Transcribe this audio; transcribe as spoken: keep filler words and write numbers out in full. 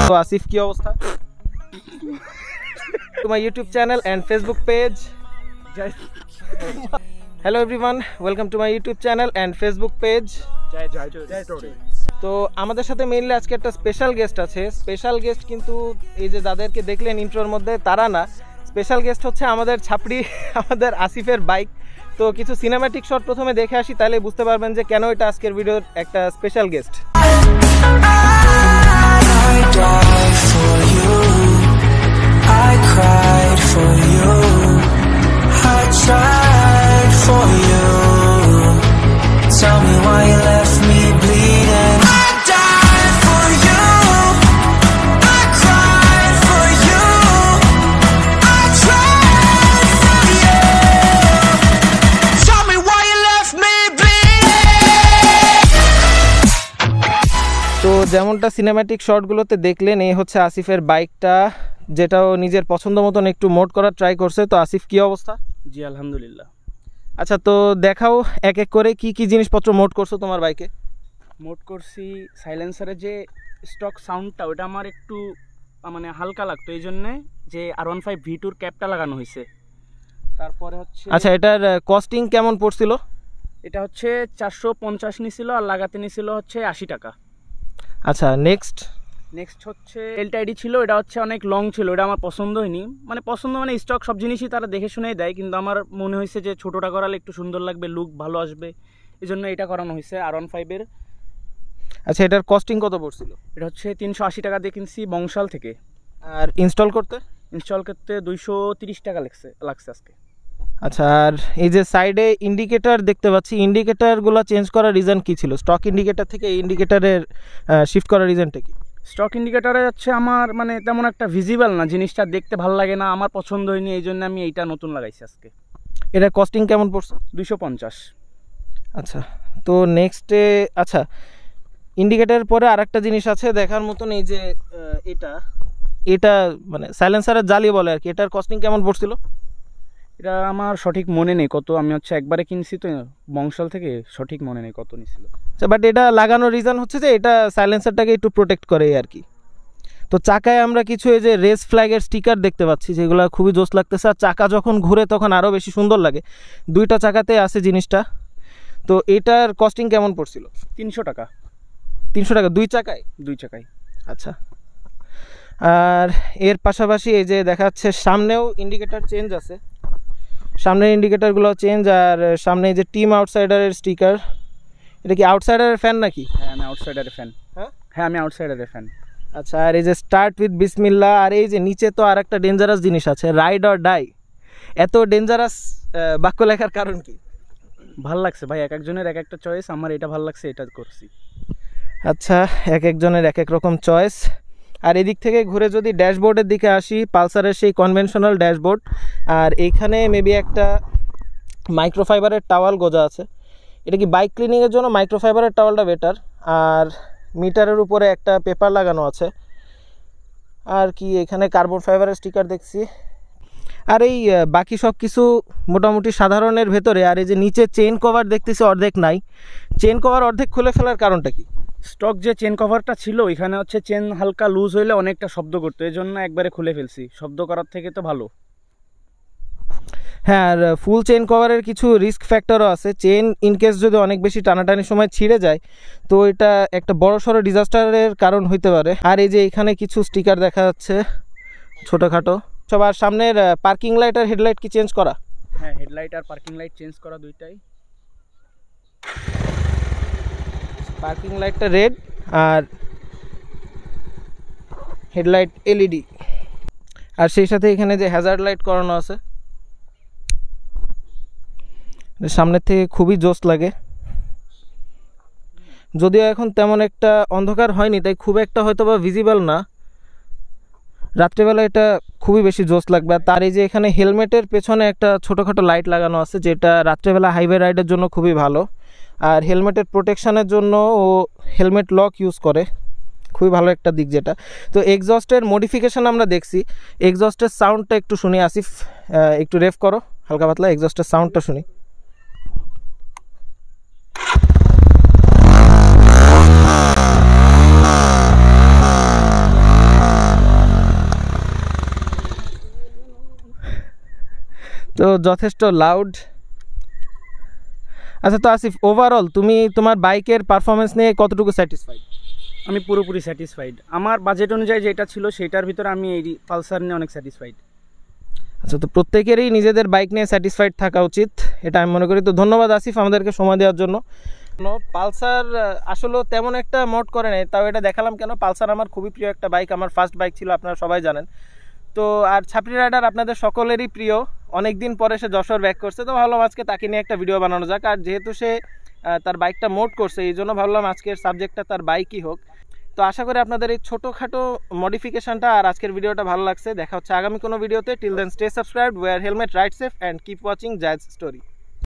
তো আসিফ কি অবস্থা? To my YouTube channel and Facebook page. Hello everyone, welcome to my YouTube channel and Facebook page. তো আমাদের সাথে মেইনলি আজকে একটা স্পেশাল গেস্ট আছে। স্পেশাল গেস্ট কিন্তু এই যে যাদেরকে দেখলেন ইন্ট্রোর মধ্যে তারা না, স্পেশাল গেস্ট হচ্ছে আমাদের ছাপড়ি, আমাদের আসিফের বাইক। তো কিছু সিনেম্যাটিক শট প্রথমে দেখে আসি, তাহলে বুঝতে পারবেন যে কেন এটা আজকের ভিডিওর একটা special guest. I cried for you, I tried for you. Tell me why you left me bleeding. I died for you, I cried for you, I tried for you. Tell me why you left me bleeding. তো যেমনটা cinematic শটগুলোতে দেখলেন, এই হচ্ছে আসিফের বাইকটা, যেটাও নিজের পছন্দ মতন একটু মোড করার ট্রাই করছে। তো আসিফ কি অবস্থা? জি আলহামদুলিল্লাহ। আচ্ছা, তো দেখাও এক এক করে কি কি জিনিসপত্র মোড করছো তোমার বাইকে। মোড করছি সাইলেন্সারের যে স্টক সাউন্ডটা, ওটা আমার একটু মানে হালকা লাগতো, এই জন্যে যে আর ওয়ান ফাইভ ভি টুর ক্যাপটা লাগানো হয়েছে। তারপরে হচ্ছে আচ্ছা, এটার কস্টিং কেমন পড়ছিল? এটা হচ্ছে চারশো পঞ্চাশ নিছিল আর লাগাতে নিছিল হচ্ছে আশি টাকা। আচ্ছা, নেক্সট নেক্সট হচ্ছে এলটাইডি ছিল, এটা হচ্ছে অনেক লং ছিল, এটা আমার পছন্দ হয়নি। মানে পছন্দ মানে স্টক সব জিনিসই তারা দেখে শুনেই দেয়, কিন্তু আমার মনে হয়েছে যে ছোটোটা করালে একটু সুন্দর লাগবে, লুক ভালো আসবে, এই জন্য এটা করানো হয়েছে আর ওয়ান ফাইভের। আচ্ছা, এটার কস্টিং কত পড়ছিল? এটা হচ্ছে তিনশো আশি টাকা দিয়ে কিনছি বংশাল থেকে। আর ইনস্টল করতে ইনস্টল করতে দুইশো তিরিশ টাকা লাগছে লাগছে আজকে। আচ্ছা, আর এই যে সাইডে ইন্ডিকেটর দেখতে পাচ্ছি, ইন্ডিকেটারগুলো চেঞ্জ করার রিজন কি ছিল? স্টক ইন্ডিকেটর থেকে ইন্ডিকেটারের শিফট করার রিজনটা কি? স্টক ইন্ডিকেটারে হচ্ছে আমার মানে তেমন একটা ভিজিবল না, জিনিসটা দেখতে ভালো লাগে না, আমার পছন্দ হয়নি, এই জন্য আমি এইটা নতুন লাগাইছি আজকে। এটা কস্টিং কেমন পড়ছে? দুইশো পঞ্চাশ। আচ্ছা, তো নেক্সটে আচ্ছা ইন্ডিকেটার পরে আর একটা জিনিস আছে দেখার মতন, এই যে এটা এটা মানে সাইলেন্সারের জালি বলে আর কি, এটার কস্টিং কেমন পড়ছিল? এটা আমার সঠিক মনে নেই কত, আমি হচ্ছে একবারে কিনছি তো বংশাল থেকে, সঠিক মনে নেই কত নিছিল। আচ্ছা, বাট এটা লাগানোর রিজন হচ্ছে যে এটা সাইলেন্সারটাকে একটু প্রোটেক্ট করে আর কি। তো চাকায় আমরা কিছু এই যে রেস ফ্ল্যাগের স্টিকার দেখতে পাচ্ছি, যেগুলো খুবই জোস লাগতেছে, আর চাকা যখন ঘুরে তখন আরও বেশি সুন্দর লাগে। দুইটা চাকাতে আছে জিনিসটা। তো এটার কস্টিং কেমন পড়ছিল? তিনশো টাকা। তিনশো টাকা দুই চাকায়? দুই চাকায়। আচ্ছা, আর এর পাশাপাশি এই যে দেখা যাচ্ছে সামনেও ইন্ডিকেটার চেঞ্জ আছে, সামনের ইন্ডিকেটারগুলো চেঞ্জ, আর সামনে এই যে টিম আউটসাইডারের স্টিকার। এটা কি আউটসাইডারের ফ্যান নাকি? হ্যাঁ, আমি আউটসাইডারের ফ্যান। হ্যাঁ হ্যাঁ আমি আউটসাইডারের ফ্যান। আচ্ছা, আর এই যে স্টার্ট উইথ বিসমিল্লাহ, আর এই যে নিচে তো আর একটা ডেঞ্জারাস জিনিস আছে, রাইড অর ডাই। এত ডেঞ্জারাস বাক্য লেখার কারণ কি? ভাল লাগছে ভাই, এক একজনের এক একটা চয়েস, আমার এটা ভাল লাগছে, এটা করছি। আচ্ছা, এক একজনের এক এক রকম চয়েস। আর এদিক থেকে ঘুরে যদি ড্যাশবোর্ডের দিকে আসি, পালসারের সেই কনভেনশনাল ড্যাশবোর্ড, আর এইখানে মেবি একটা মাইক্রোফাইবারের টাওয়াল গোজা আছে। এটা কি বাইক ক্লিনিংয়ের জন্য মাইক্রোফাইবারের টাওয়ালটা বেটার। আর মিটারের উপরে একটা পেপার লাগানো আছে, আর কি এখানে কার্বন ফাইবারের স্টিকার দেখছি। আর এই বাকি সব কিছু মোটামুটি সাধারণের ভেতরে। আর এই যে নিচে চেইন কভার দেখতেছি অর্ধেক নাই, চেইন কভার অর্ধেক খুলে ফেলার কারণটা কি? স্টক যে চেন কভারটা ছিল ওইখানে হচ্ছে চেন হালকা লুজ হইলে অনেকটা শব্দ করতো, এই জন্য একবারে খুলে ফেলছি, শব্দ করার থেকে তো ভালো। হ্যাঁ, আর ফুল চেইন কভারের কিছু রিস্ক ফ্যাক্টরও আছে। চেইন ইনকেস যদি অনেক বেশি টানাটানির সময় ছিঁড়ে যায়, তো এটা একটা বড় সড়ো ডিজাস্টারের কারণ হইতে পারে। আর এই যে এখানে কিছু স্টিকার দেখা যাচ্ছে ছোটোখাটো সব। আর সামনের পার্কিং লাইট আর হেডলাইট কি চেঞ্জ করা? হ্যাঁ, হেডলাইট আর পার্কিং লাইট চেঞ্জ করা দুইটাই। পার্কিং লাইটটা রেড আর হেডলাইট এলইডি, আর সেই সাথে এখানে যে হ্যাজার্ড লাইট করানো আছে, সামনের থেকে খুবই জোস লাগে। যদিও এখন তেমন একটা অন্ধকার হয়নি, তাই খুব একটা হয়তো বা ভিজিবল না, রাত্রেবেলা এটা খুবই বেশি জোস লাগবে। আর তার এই যে এখানে হেলমেটের পেছনে একটা ছোটোখাটো লাইট লাগানো আছে, যেটা রাত্রেবেলা হাইওয়ে রাইডের জন্য খুবই ভালো। আর হেলমেটের প্রোটেকশানের জন্য ও হেলমেট লক ইউজ করে, খুবই ভালো একটা দিক যেটা। তো এক্সস্টের মডিফিকেশান আমরা দেখছি, এক্সস্টের সাউন্ডটা একটু শুনি। আসিফ একটু রেফ করো হালকা পাতলা, এক্সস্টের সাউন্ডটা শুনি। তো যথেষ্ট লাউড। আচ্ছা, তো আসিফ, ওভারঅল তুমি তোমার বাইকের পারফরমেন্স নিয়ে কতটুকু স্যাটিসফাইড? আমি পুরোপুরি স্যাটিসফাইড। আমার বাজেট অনুযায়ী যেটা ছিল সেটার ভিতরে আমি এই পালসার নিয়ে অনেক স্যাটিসফাইড। আচ্ছা, তো প্রত্যেকেরই নিজেদের বাইক নিয়ে স্যাটিসফাইড থাকা উচিত, এটা আমি মনে করি। তো ধন্যবাদ আসিফ আমাদেরকে সময় দেওয়ার জন্য। পালসার আসলে তেমন একটা মোড করে নেই, তাও এটা দেখালাম কেন, পালসার আমার খুবই প্রিয় একটা বাইক, আমার ফার্স্ট বাইক ছিল, আপনারা সবাই জানেন। তো আর ছাপরি রাইডার আপনাদের সকলেরই প্রিয়, অনেক দিন পরে সে যশোর ব্যাক করছে, তো ভাবলাম আজকে তাকে নিয়ে একটা ভিডিও বানানো যাক। আর যেহেতু সে তার বাইকটা মোড করছে, এই জন্য ভাবলাম আজকের সাবজেক্টটা তার বাইকই হোক। তো আশা করি আপনাদের এই ছোটোখাটো মডিফিকেশনটা আর আজকের ভিডিওটা ভালো লাগছে। দেখা হচ্ছে আগামী কোনো ভিডিওতে। Till then stay subscribed, wear helmet, ride safe and keep watching জায়েজ স্টোরি।